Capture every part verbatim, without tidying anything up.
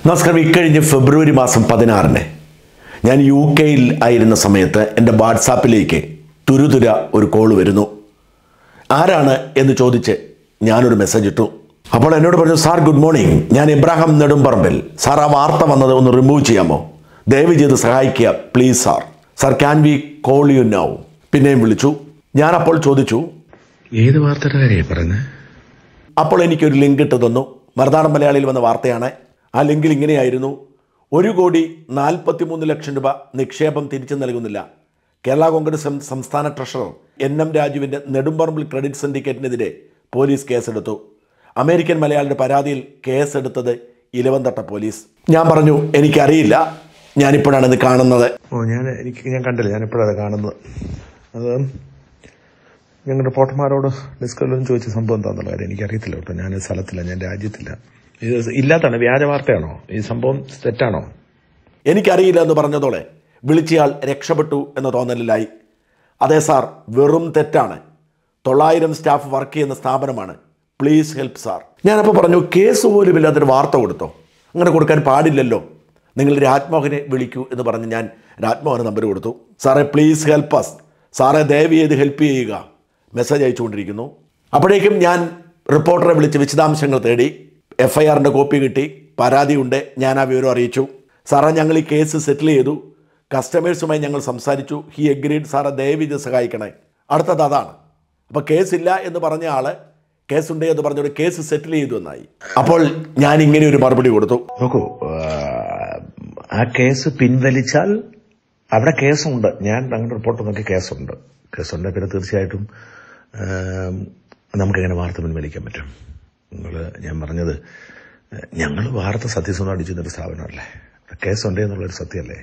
നമസ്കാരം. ഇക്കഴിഞ്ഞ് ഫെബ്രുവരി മാസം പതിനാറിന് ഞാൻ യു കെയിൽ ആയിരുന്ന സമയത്ത് എൻ്റെ വാട്സാപ്പിലേക്ക് തുരുതുര ഒരു കോൾ വരുന്നു. ആരാണ് എന്ന് ചോദിച്ച് ഞാനൊരു മെസ്സേജ് ഇട്ടു. അപ്പോൾ എന്നോട് പറഞ്ഞു, സാർ ഗുഡ് മോർണിംഗ്, ഞാൻ ഇബ്രാഹിം നെടുമ്പറമ്പിൽ. സാർ ആ വാർത്ത വന്നത് ഒന്ന് റിമൂവ് ചെയ്യാമോ? ദയവ് ചെയ്ത് സഹായിക്കുക please sir. Sir can we call you now? പിന്നെയും വിളിച്ചു. ഞാൻ അപ്പോൾ ചോദിച്ചു, ഏത് വാർത്തയുടെ കാര്യമാണ് പറയുന്നത്? അപ്പോൾ എനിക്കൊരു ലിങ്ക് ഇട്ട് തന്നു. മറുനാടൻ മലയാളിയിൽ വന്ന വാർത്തയാണ്. ആ ലിങ്കിൽ ഇങ്ങനെയായിരുന്നു: ഒരു കോടി നാൽപ്പത്തി മൂന്ന് ലക്ഷം രൂപ നിക്ഷേപം തിരിച്ചു നൽകുന്നില്ല. കേരള കോൺഗ്രസ് സംസ്ഥാന ട്രഷറർ എൻ എം രാജുവിൻ്റെ നെടുമ്പറമ്പിൽ ക്രെഡിറ്റ് സിൻഡിക്കേറ്റിനെതിരെ പോലീസ് കേസെടുത്തു. അമേരിക്കൻ മലയാളിയുടെ പരാതിയിൽ കേസെടുത്തത് ഇലവന്തട്ട പോലീസ്. ഞാൻ പറഞ്ഞു, എനിക്കറിയില്ല, ഞാനിപ്പോഴാണ് ഇത് കാണുന്നത്. ഓ ഞാൻ എനിക്ക് ഞാൻ കണ്ടില്ല, ഞാനിപ്പോഴാണ് കാണുന്നത്. അത് ഞങ്ങൾ റിപ്പോർട്ടർമാരോട് ഡിസ്കവറിലും ചോദിച്ച സംഭവം എന്താണെന്നുള്ള കാര്യം എനിക്കറിയത്തില്ല കേട്ടോ. ഞാൻ സ്ഥലത്തില്ല, ഞാൻ രാജ്യത്തില്ല. ഇത് ഇല്ലാത്തതാണ്, വ്യാജ വാർത്തയാണോ ഈ സംഭവം? തെറ്റാണോ? എനിക്കറിയില്ല എന്ന് പറഞ്ഞതോടെ വിളിച്ചയാൾ രക്ഷപ്പെട്ടു എന്ന തോന്നലിലായി. അതെ സാർ, വെറും തെറ്റാണ്. തൊള്ളായിരം സ്റ്റാഫ് വർക്ക് ചെയ്യുന്ന സ്ഥാപനമാണ്. Please help sir. ഞാനപ്പോൾ പറഞ്ഞു, കേസ് പോലും ഇല്ലാത്തൊരു വാർത്ത കൊടുത്തോ? അങ്ങനെ കൊടുക്കാൻ പാടില്ലല്ലോ. നിങ്ങൾ രാജ്മോഹനെ വിളിക്കൂ എന്ന് പറഞ്ഞ് ഞാൻ രാജ്മോഹന് നമ്പർ കൊടുത്തു. സാറേ പ്ലീസ് ഹെൽപ്പ് അസ്. സാറേ ദയവ് ചെയ്ത് ഹെൽപ്പ് ചെയ്യുക. മെസ്സേജ് അയച്ചുകൊണ്ടിരിക്കുന്നു. അപ്പോഴേക്കും ഞാൻ റിപ്പോർട്ടറെ വിളിച്ച് വിശദാംശങ്ങൾ തേടി. എഫ് ഐ ആറിൻ്റെ കോപ്പി കിട്ടി. പരാതിയുണ്ട്. ഞാൻ ആ വിവരം അറിയിച്ചു. സാറേ ഞങ്ങൾ ഈ കേസ് സെറ്റിൽ ചെയ്തു. കസ്റ്റമേഴ്സുമായി ഞങ്ങൾ സംസാരിച്ചു. He agreed. സാറേ ദയവ് ഇത് സഹായിക്കണേ. അടുത്തത് അതാണ്. അപ്പോൾ കേസില്ല എന്ന് പറഞ്ഞ ആൾ കേസുണ്ട് എന്ന് പറഞ്ഞൊരു കേസ് സെറ്റിൽ ചെയ്തു എന്നായി. അപ്പോൾ ഞാൻ ഇങ്ങനെ ഒരു മറുപടി കൊടുത്തു. നോക്കൂ, ആ കേസ് പിൻവലിച്ചാൽ അവിടെ കേസുണ്ട്. ഞാൻ ഞങ്ങളുടെ റിപ്പോർട്ട് നോക്കി കേസുണ്ട്. കേസുണ്ട് പിന്നെ തീർച്ചയായിട്ടും നമുക്കെങ്ങനെ വാർത്ത പിൻവലിക്കാൻ പറ്റും? നിങ്ങൾ ഞാൻ പറഞ്ഞത്, ഞങ്ങൾ വാർത്ത സത്യസന്ധം അടിച്ചിരുന്നൊരു സ്ഥാപനമല്ലേ. കേസുണ്ട് എന്നുള്ളൊരു സത്യമല്ലേ.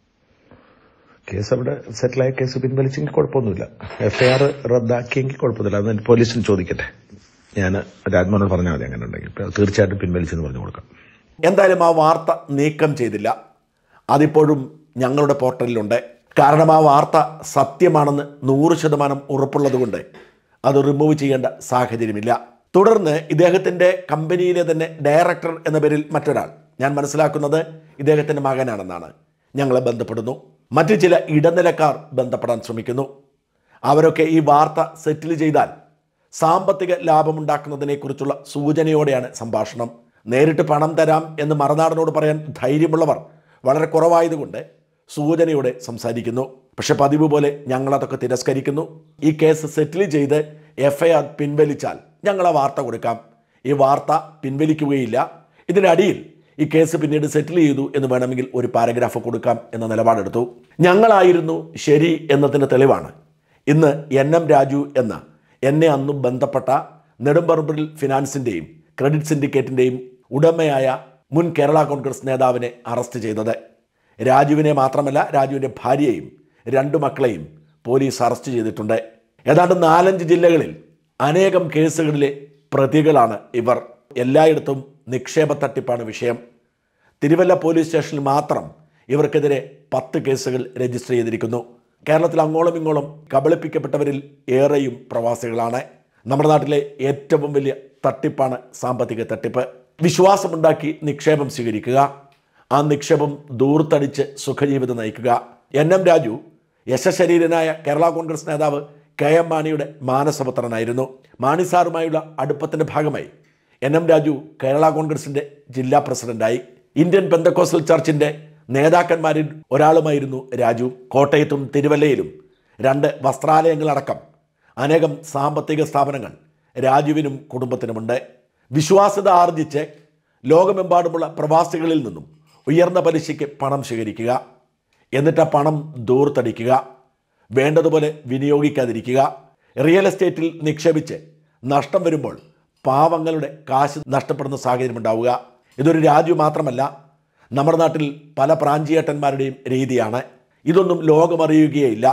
കേസ് അവിടെ സെറ്റിലായ കേസ് പിൻവലിച്ചെങ്കിൽ കുഴപ്പമൊന്നുമില്ല. എഫ് ഐ ആർ റദ്ദാക്കിയെങ്കിൽ കുഴപ്പമൊന്നുമില്ല. അത് പോലീസിന് ചോദിക്കട്ടെ. ഞാൻ രാജ്മോഹനോട് പറഞ്ഞാൽ മതി. അങ്ങനെ ഉണ്ടെങ്കിൽ തീർച്ചയായിട്ടും പിൻവലിച്ചെന്ന് പറഞ്ഞു കൊടുക്കാം. എന്തായാലും ആ വാർത്ത നീക്കം ചെയ്തില്ല. അതിപ്പോഴും ഞങ്ങളുടെ പോർട്ടലിലുണ്ട്. കാരണം ആ വാർത്ത സത്യമാണെന്ന് നൂറ് ശതമാനം ഉറപ്പുള്ളത് കൊണ്ട് അത് റിമൂവ് ചെയ്യേണ്ട സാഹചര്യമില്ല. തുടർന്ന് ഇദ്ദേഹത്തിൻ്റെ കമ്പനിയിലെ തന്നെ ഡയറക്ടർ എന്ന പേരിൽ മറ്റൊരാൾ, ഞാൻ മനസ്സിലാക്കുന്നത് ഇദ്ദേഹത്തിൻ്റെ മകനാണെന്നാണ്, ഞങ്ങളെ ബന്ധപ്പെടുന്നു. മറ്റു ചില ഇടനിലക്കാർ ബന്ധപ്പെടാൻ ശ്രമിക്കുന്നു. അവരൊക്കെ ഈ വാർത്ത സെറ്റിൽ ചെയ്താൽ സാമ്പത്തിക ലാഭമുണ്ടാക്കുന്നതിനെക്കുറിച്ചുള്ള സൂചനയോടെയാണ് സംഭാഷണം. നേരിട്ട് പണം തരാം എന്ന് മറുനാടനോട് പറയാൻ ധൈര്യമുള്ളവർ വളരെ കുറവായതുകൊണ്ട് സൂചനയോടെ സംസാരിക്കുന്നു. പക്ഷെ പതിവ് പോലെ ഞങ്ങളതൊക്കെ തിരസ്കരിക്കുന്നു. ഈ കേസ് സെറ്റിൽ ചെയ്ത് എഫ് ഐ ആർ പിൻവലിച്ചാൽ ഞങ്ങൾ ആ വാർത്ത കൊടുക്കാം. ഈ വാർത്ത പിൻവലിക്കുകയില്ല. ഇതിനടിയിൽ ഈ കേസ് പിന്നീട് സെറ്റിൽ ചെയ്തു എന്ന് വേണമെങ്കിൽ ഒരു പാരഗ്രാഫ് കൊടുക്കാം എന്ന നിലപാടെടുത്തു. ഞങ്ങളായിരുന്നു ശരി എന്നതിൻ്റെ തെളിവാണ് ഇന്ന് എൻ എം രാജു എന്ന എന്നെ അന്നും ബന്ധപ്പെട്ട നെടുമ്പറമ്പിൽ ഫിനാൻസിൻ്റെയും ക്രെഡിറ്റ് സിൻഡിക്കേറ്റിൻ്റെയും ഉടമയായ മുൻ കേരള കോൺഗ്രസ് നേതാവിനെ അറസ്റ്റ് ചെയ്തത്. രാജുവിനെ മാത്രമല്ല, രാജുവിൻ്റെ ഭാര്യയെയും രണ്ടു മക്കളെയും പോലീസ് അറസ്റ്റ് ചെയ്തിട്ടുണ്ട്. ഏതാണ്ട് നാലഞ്ച് ജില്ലകളിൽ അനേകം കേസുകളിലെ പ്രതികളാണ് ഇവർ. എല്ലായിടത്തും നിക്ഷേപ തട്ടിപ്പാണ് വിഷയം. തിരുവല്ല പോലീസ് സ്റ്റേഷനിൽ മാത്രം ഇവർക്കെതിരെ പത്ത് കേസുകൾ രജിസ്റ്റർ ചെയ്തിരിക്കുന്നു. കേരളത്തിൽ അങ്ങോളം ഇങ്ങോളം കബളിപ്പിക്കപ്പെട്ടവരിൽ ഏറെയും പ്രവാസികളാണ്. നമ്മുടെ നാട്ടിലെ ഏറ്റവും വലിയ തട്ടിപ്പാണ് സാമ്പത്തിക തട്ടിപ്പ്. വിശ്വാസമുണ്ടാക്കി നിക്ഷേപം സ്വീകരിക്കുക, ആ നിക്ഷേപം ദൂർത്തടിച്ച് സുഖജീവിതം നയിക്കുക. എൻ എം രാജു യശശരീരനായ കേരള കോൺഗ്രസ് നേതാവ് കെ എം മാണിയുടെ മാനസപുത്രനായിരുന്നു. മാണി സാറുമായുള്ള അടുപ്പത്തിൻ്റെ ഭാഗമായി എൻ എം രാജു കേരള കോൺഗ്രസിൻ്റെ ജില്ലാ പ്രസിഡന്റായി. ഇന്ത്യൻ പെന്തക്കോസ്റ്റൽ ചർച്ചിൻ്റെ നേതാക്കന്മാരിൽ ഒരാളുമായിരുന്നു രാജു. കോട്ടയത്തും തിരുവല്ലയിലും രണ്ട് വസ്ത്രാലയങ്ങളടക്കം അനേകം സാമ്പത്തിക സ്ഥാപനങ്ങൾ രാജുവിനും കുടുംബത്തിനുമുണ്ട്. വിശ്വാസ്യത ആർജിച്ച് ലോകമെമ്പാടുമുള്ള പ്രവാസികളിൽ നിന്നും ഉയർന്ന പലിശയ്ക്ക് പണം ശേഖരിക്കുക, എന്നിട്ട് ആ പണം ദൂർത്തടിക്കുക, വേണ്ടതുപോലെ വിനിയോഗിക്കാതിരിക്കുക, റിയൽ എസ്റ്റേറ്റിൽ നിക്ഷേപിച്ച് നഷ്ടം വരുമ്പോൾ പാവങ്ങളുടെ കാശ് നഷ്ടപ്പെടുന്ന സാഹചര്യം ഉണ്ടാവുക. ഇതൊരു രാജു മാത്രമല്ല, നമ്മുടെ നാട്ടിൽ പല പ്രാഞ്ചിയേട്ടന്മാരുടെയും രീതിയാണ്. ഇതൊന്നും ലോകമറിയുകയില്ല.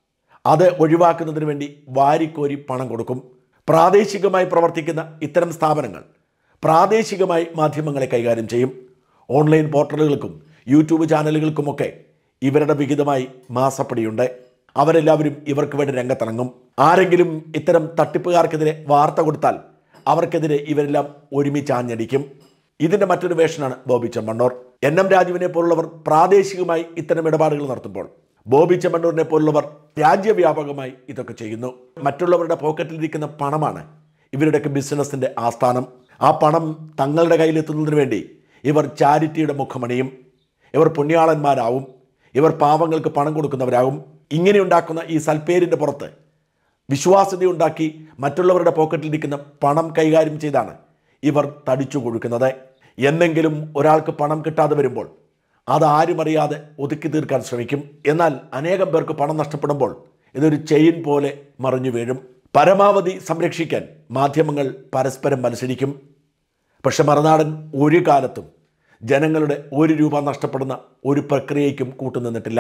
അത് ഒഴിവാക്കുന്നതിന് വേണ്ടി വാരിക്കോരി പണം കൊടുക്കും. പ്രാദേശികമായി പ്രവർത്തിക്കുന്ന ഇത്തരം സ്ഥാപനങ്ങൾ പ്രാദേശികമായി മാധ്യമങ്ങളെ കൈകാര്യം ചെയ്യും. ഓൺലൈൻ പോർട്ടലുകൾക്കും യൂട്യൂബ് ചാനലുകൾക്കുമൊക്കെ ഇവരുടെ വിഹിതമായി മാസപ്പടിയുണ്ട്. അവരെല്ലാവരും ഇവർക്ക് വേണ്ടി രംഗത്തിറങ്ങും. ആരെങ്കിലും ഇത്തരം തട്ടിപ്പുകാർക്കെതിരെ വാർത്ത കൊടുത്താൽ അവർക്കെതിരെ ഇവരെല്ലാം ഒരുമിച്ച് ആഞ്ഞടിക്കും. ഇതിൻ്റെ മറ്റൊരു വേഷനാണ് ബോബി ചെമ്മണ്ണൂർ. എൻ എം രാജുവിനെ പോലുള്ളവർ പ്രാദേശികമായി ഇത്തരം ഇടപാടുകൾ നടത്തുമ്പോൾ ബോബി ചെമ്മണ്ണൂരിനെ പോലുള്ളവർ രാജ്യവ്യാപകമായി ഇതൊക്കെ ചെയ്യുന്നു. മറ്റുള്ളവരുടെ പോക്കറ്റിലിരിക്കുന്ന പണമാണ് ഇവരുടെയൊക്കെ ബിസിനസ്സിൻ്റെ ആസ്ഥാനം. ആ പണം തങ്ങളുടെ കയ്യിലെത്തുന്നതിന് വേണ്ടി ഇവർ ചാരിറ്റിയുടെ മുഖമണിയും, ഇവർ പുണ്യാളന്മാരാവും, ഇവർ പാവങ്ങൾക്ക് പണം കൊടുക്കുന്നവരാകും. ഇങ്ങനെ ഉണ്ടാക്കുന്ന ഈ സൽപ്പേരിൻ്റെ പുറത്ത് വിശ്വാസ്യതയുണ്ടാക്കി മറ്റുള്ളവരുടെ പോക്കറ്റിലിരിക്കുന്ന പണം കൈകാര്യം ചെയ്താണ് ഇവർ തടിച്ചു കൊഴുക്കുന്നത്. എന്നെങ്കിലും ഒരാൾക്ക് പണം കിട്ടാതെ വരുമ്പോൾ അതാരും അറിയാതെ ഒതുക്കി തീർക്കാൻ ശ്രമിക്കും. എന്നാൽ അനേകം പേർക്ക് പണം നഷ്ടപ്പെടുമ്പോൾ ഇതൊരു ചെയിൻ പോലെ മറിഞ്ഞു വീഴും. പരമാവധി സംരക്ഷിക്കാൻ മാധ്യമങ്ങൾ പരസ്പരം മത്സരിക്കും. പക്ഷെ മറുനാടൻ ഒരു കാലത്തും ജനങ്ങളുടെ ഒരു രൂപ നഷ്ടപ്പെടുന്ന ഒരു പ്രക്രിയയ്ക്കും കൂട്ടുനിന്നിട്ടില്ല.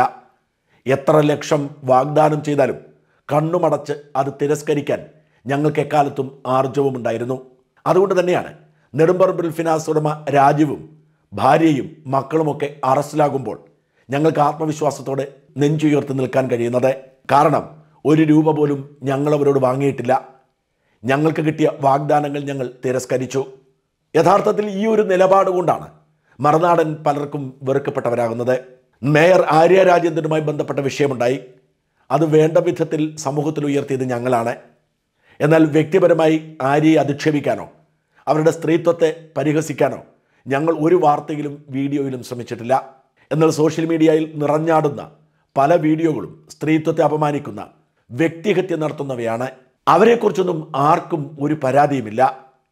എത്ര ലക്ഷം വാഗ്ദാനം ചെയ്താലും കണ്ണുമടച്ച് അത് തിരസ്കരിക്കാൻ ഞങ്ങൾക്ക് എക്കാലത്തും ആർജവമുണ്ടായിരുന്നു. അതുകൊണ്ട് തന്നെയാണ് നെടുമ്പറമ്പിൽ ഫിനാൻസ് ഉടമ രാജുവും ഭാര്യയും മക്കളുമൊക്കെ അറസ്റ്റിലാകുമ്പോൾ ഞങ്ങൾക്ക് ആത്മവിശ്വാസത്തോടെ നെഞ്ചുയർത്തി നിൽക്കാൻ കഴിയുന്നത്. കാരണം ഒരു രൂപ പോലും ഞങ്ങൾ അവരോട് വാങ്ങിയിട്ടില്ല. ഞങ്ങൾക്ക് കിട്ടിയ വാഗ്ദാനങ്ങൾ ഞങ്ങൾ തിരസ്കരിച്ചു. യഥാർത്ഥത്തിൽ ഈ ഒരു നിലപാട് കൊണ്ടാണ് മറുനാടൻ പലർക്കും വെറുക്കപ്പെട്ടവരാകുന്നത്. മേയർ ആര്യ രാജേന്ദ്രനുമായി ബന്ധപ്പെട്ട വിഷയമുണ്ടായി. അത് വേണ്ട വിധത്തിൽ സമൂഹത്തിൽ ഉയർത്തിയത് ഞങ്ങളാണ്. എന്നാൽ വ്യക്തിപരമായി ആര്യയെ അധിക്ഷേപിക്കാനോ അവരുടെ സ്ത്രീത്വത്തെ പരിഹസിക്കാനോ ഞങ്ങൾ ഒരു വാർത്തയിലും വീഡിയോയിലും ശ്രമിച്ചിട്ടില്ല. എന്നാൽ സോഷ്യൽ മീഡിയയിൽ നിറഞ്ഞാടുന്ന പല വീഡിയോകളും സ്ത്രീത്വത്തെ അപമാനിക്കുന്ന, വ്യക്തിഹത്യ നടത്തുന്നവയാണ്. അവരെക്കുറിച്ചൊന്നും ആർക്കും ഒരു പരാതിയുമില്ല.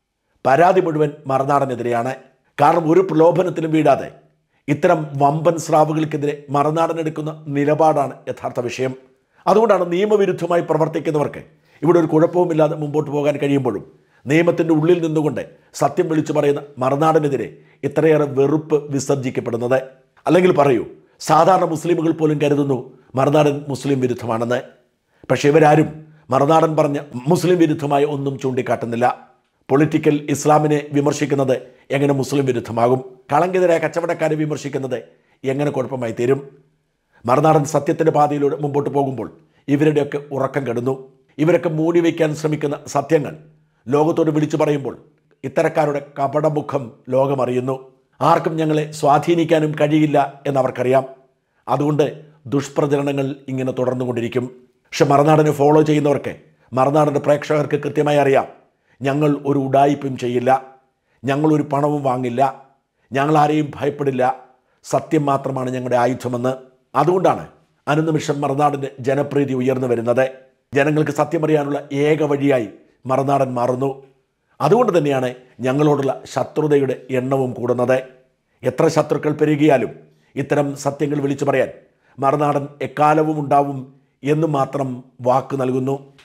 പരാതി മുഴുവൻ മറുനാടനെതിരെയാണ്. കാരണം ഒരു പ്രലോഭനത്തിലും വീഴാതെ ഇത്തരം വമ്പൻ സ്രാവുകൾക്കെതിരെ മറുനാടൻ എടുക്കുന്ന നിലപാടാണ് യഥാർത്ഥ വിഷയം. അതുകൊണ്ടാണ് നിയമവിരുദ്ധമായി പ്രവർത്തിക്കുന്നവർക്ക് ഇവിടെ ഒരു കുഴപ്പവുമില്ലാതെ മുമ്പോട്ട് പോകാൻ കഴിയുമ്പോഴും നിയമത്തിൻ്റെ ഉള്ളിൽ നിന്നുകൊണ്ട് സത്യം വിളിച്ചു പറയുന്ന മറുനാടനെതിരെ ഇത്രയേറെ വെറുപ്പ് വിസർജിക്കപ്പെടുന്നത്. അല്ലെങ്കിൽ പറയൂ, സാധാരണ മുസ്ലിമുകൾ പോലും കരുതുന്നു മറുനാടൻ മുസ്ലിം വിരുദ്ധമാണെന്ന്. പക്ഷേ ഇവരാരും മറുനാടൻ പറഞ്ഞ മുസ്ലിം വിരുദ്ധമായ ഒന്നും ചൂണ്ടിക്കാട്ടുന്നില്ല. പൊളിറ്റിക്കൽ ഇസ്ലാമിനെ വിമർശിക്കുന്നത് എങ്ങനെ മുസ്ലിം വിരുദ്ധമാകും? കളങ്കിതരായ കച്ചവടക്കാരെ വിമർശിക്കുന്നത് എങ്ങനെ കുഴപ്പമായി തീരും? മറുനാടൻ സത്യത്തിൻ്റെ പാതയിലൂടെ മുമ്പോട്ട് പോകുമ്പോൾ ഇവരുടെയൊക്കെ ഉറക്കം കെടുന്നു. ഇവരൊക്കെ മൂടി വയ്ക്കാൻ ശ്രമിക്കുന്ന സത്യങ്ങൾ ലോകത്തോട് വിളിച്ചു പറയുമ്പോൾ ഇത്തരക്കാരുടെ കപടമുഖം ലോകമറിയുന്നു. ആർക്കും ഞങ്ങളെ സ്വാധീനിക്കാനും കഴിയില്ല എന്നവർക്കറിയാം. അതുകൊണ്ട് ദുഷ്പ്രചരണങ്ങൾ ഇങ്ങനെ തുടർന്നുകൊണ്ടിരിക്കും. പക്ഷെ മറുനാടനെ ഫോളോ ചെയ്യുന്നവർക്ക്, മറുനാടൻ്റെ പ്രേക്ഷകർക്ക് കൃത്യമായി അറിയാം, ഞങ്ങൾ ഒരു ഉഡായിപ്പും ചെയ്യില്ല, ഞങ്ങളൊരു പണവും വാങ്ങില്ല, ഞങ്ങൾ ആരെയും ഭയപ്പെടില്ല, സത്യം മാത്രമാണ് ഞങ്ങളുടെ ആയുധമെന്ന്. അതുകൊണ്ടാണ് അനുനിമിഷം മറുനാടിൻ്റെ ജനപ്രീതി ഉയർന്നു വരുന്നത്. ജനങ്ങൾക്ക് സത്യമറിയാനുള്ള ഏക വഴിയായി മറുനാടൻ മാറുന്നു. അതുകൊണ്ട് തന്നെയാണ് ഞങ്ങളോടുള്ള ശത്രുതയുടെ എണ്ണവും കൂടുന്നത്. എത്ര ശത്രുക്കൾ പെരുകിയാലും ഇത്തരം സത്യങ്ങൾ വിളിച്ചു പറയാൻ മറുനാടൻ എക്കാലവും ഉണ്ടാവും എന്ന് മാത്രം വാക്ക് നൽകുന്നു.